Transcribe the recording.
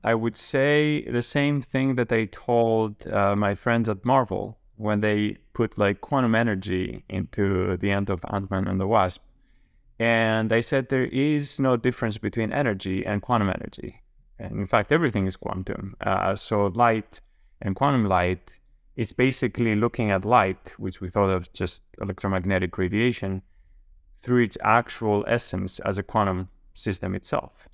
I would say the same thing that I told my friends at Marvel when they put like quantum energy into the end of Ant-Man and the Wasp. And I said there is no difference between energy and quantum energy. And in fact, everything is quantum. So light and quantum light is basically looking at light, which we thought of just electromagnetic radiation, through its actual essence as a quantum system itself.